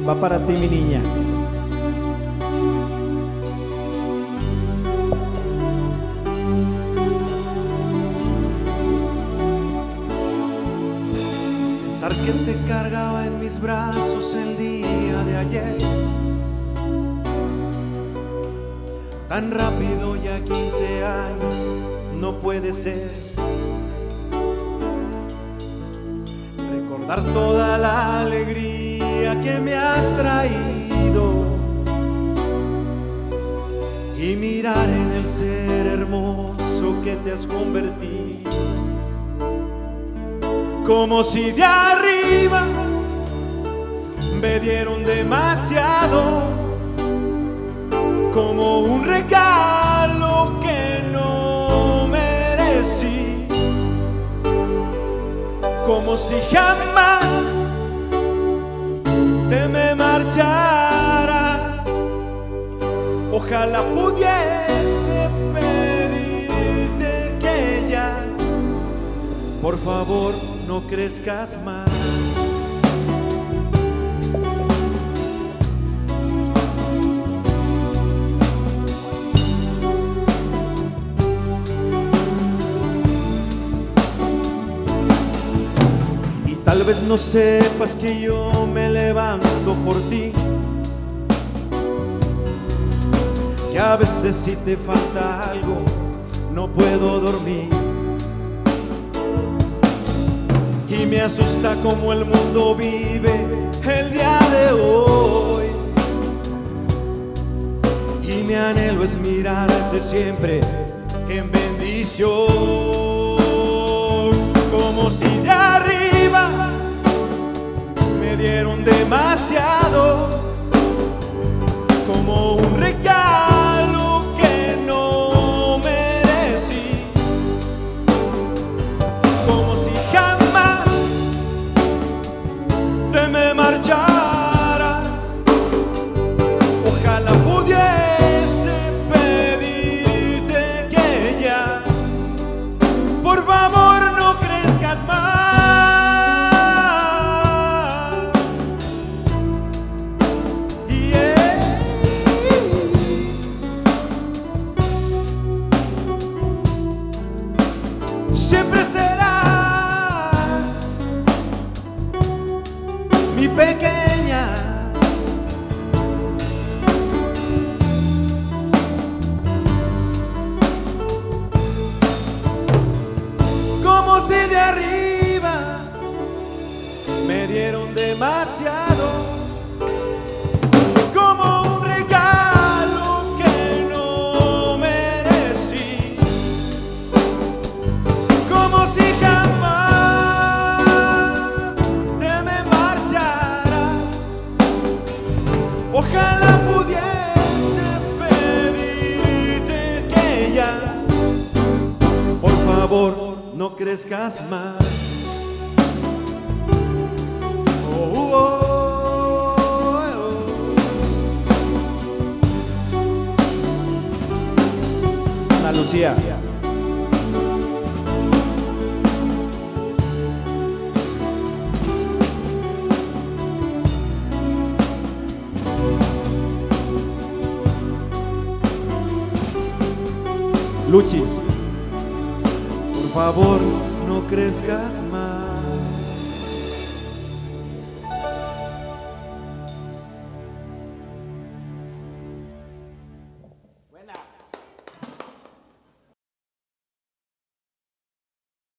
Va para ti, mi niña. Pensar que te cargaba en mis brazos el día de ayer, tan rápido, ya 15 años, no puede ser. Recordar toda la alegría que me has traído y mirar en el ser hermoso que te has convertido, como si de arriba me dieron demasiado, como un regalo que no merecí, como si jamás te me marcharas. Ojalá pudiese pedirte que ya, por favor, no crezcas más. Tal vez no sepas que yo me levanto por ti, que a veces si te falta algo no puedo dormir, y me asusta cómo el mundo vive el día de hoy, y mi anhelo es mirarte siempre en bendición, como si de arriba me dieron demasiado, como un regalo que no merecí, como si jamás te me marcharas. Ojalá pudiese pedirte que ya, por favor, no crezcas más. Siempre serás mi pequeña, como si de arriba me dieron demasiado, como un regalo que no merecí, como si jamás te me marcharas. Ojalá pudiese pedirte que ya, por favor, no crezcas más. Oh, oh, oh, oh. Ana Lucía. Luchis, por favor, no crezcas más.